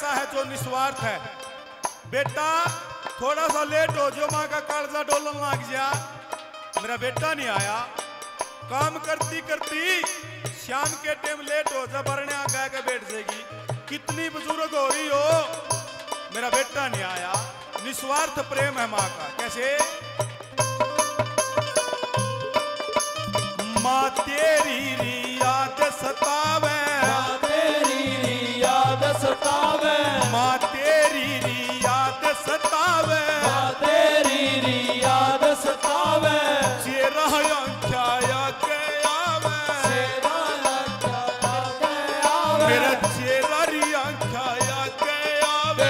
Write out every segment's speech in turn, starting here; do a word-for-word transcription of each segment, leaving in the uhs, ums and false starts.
ऐसा है जो निस्वार्थ है। बेटा थोड़ा सा लेट हो जो माँ का कालजा डोलन लग गया, मेरा बेटा नहीं आया। काम करती करती शाम के टाइम लेट हो जा भरने आ गया के बैठ जाएगी। कितनी बुजुर्ग हो रही हो, मेरा बेटा नहीं आया। निस्वार्थ प्रेम है माँ का। कैसे? माँ तेरी री याद सतावे, माँ तेरी री याद सतावे, माँ तेरी री याद सतावे, माँ तेरी री याद सतावे। चेहरा आँखा के आवे, मेरा चेहरा री आँखा के आवे,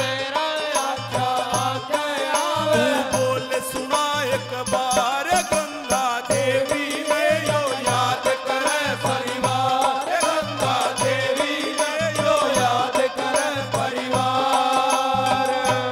तू बोल सुना एक बार गंगा देवी ने यो याद करे परिवार, गंगा देवी ने यो याद करे परिवार।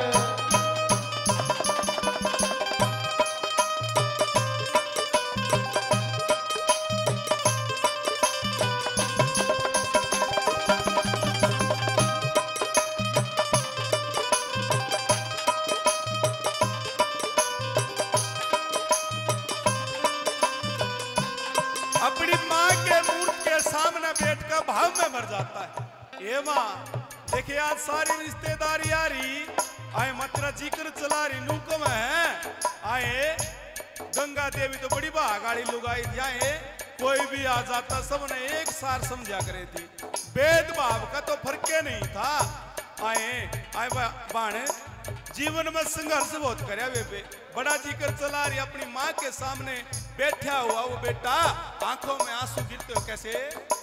अपनी माँ के मूर्त के सामने बैठकर भाव में मर जाता है। ये माँ देखिए आज सारी रिश्तेदारी आ रही, आए मतरा जिक्र चला रही नूको में है। आए गंगा देवी तो बड़ी भागाड़ी लुगाई जाए, कोई भी आ जाता सबने एक सार समझा करे थी। भेदभाव का तो फर्क नहीं था। आए आए बाण जीवन में संघर्ष बहुत करया बेबे, बड़ा जिक्र चला रही अपनी माँ के सामने बैठा हुआ वो बेटा, आंखों में आंसू गिरते हो। कैसे?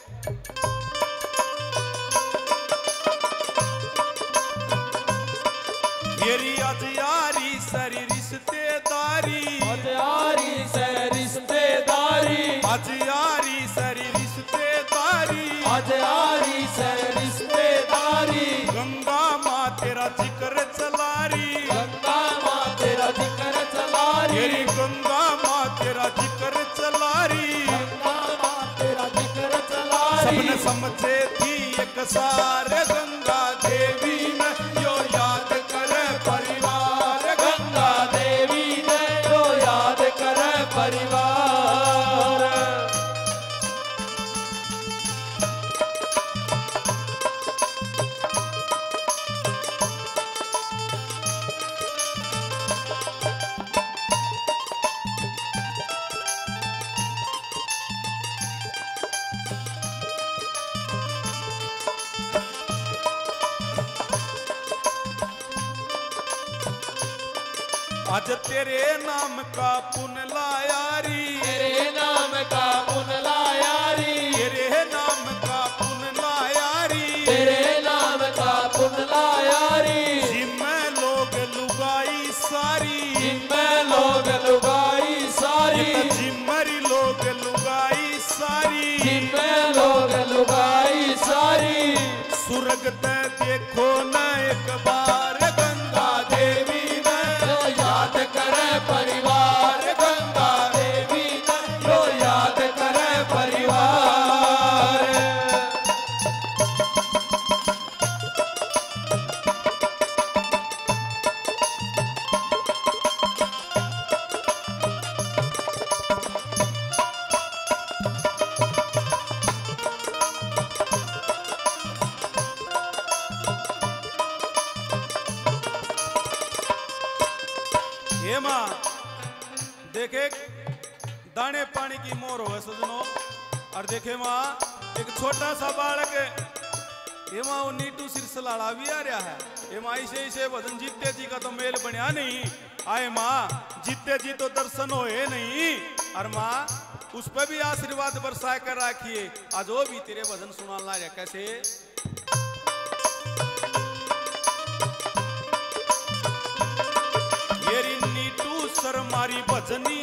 मेरी आज यारी सारी रिश्तेदारी, आज यारी से रिश्तेदारी, आज यारी सारी रिश्तेदारी, आज यारी से रिश्तेदारी। गंगा माँ तेरा जिक्र चला रही, गंगा माँ तेरा जिक्र चला रही, मेरी गंगा माँ तेरा जिक्र चला रही। गंगा माँ तेरा जिक्र चला रही। सबने समझे थी एक सारे गंगा देवी ने यो याद करे परिवार, गंगा देवी ने जो याद करे परिवार। आज तेरे नाम का पुन लायारी, तेरे नाम का पुन लायारी, तेरे नाम का पुन लायारी, तेरे नाम का पुन लायारी। जिम्मे लोग लुगाई सारी, जिम्मे लोग लुगाई सारी, जिम्मरी लोग लुगाई सारी, जिम्मे लोग लुगाई सारी। सुरग ते देखो न एक बार गंगा देवी ने जो याद करे परिवार, गंगा देवी ने जो याद करे परिवार। ये माँ देखे दाने पानी की मोर हो सजनो, और देखे माँ एक छोटा सा बालक, ये माँ वो नीटू सिरसलाड़ा भी आ रहा है। ये माँ इसे इसे भजन जीते जी का तो मेल बनया नहीं। आए माँ जीते जी तो दर्शन होए नहीं, और माँ उस पर भी आशीर्वाद बरसा कर रखिए। आज वो भी तेरे भजन सुना ला रहा। कैसे? येरी नीटू सर मारी भजनी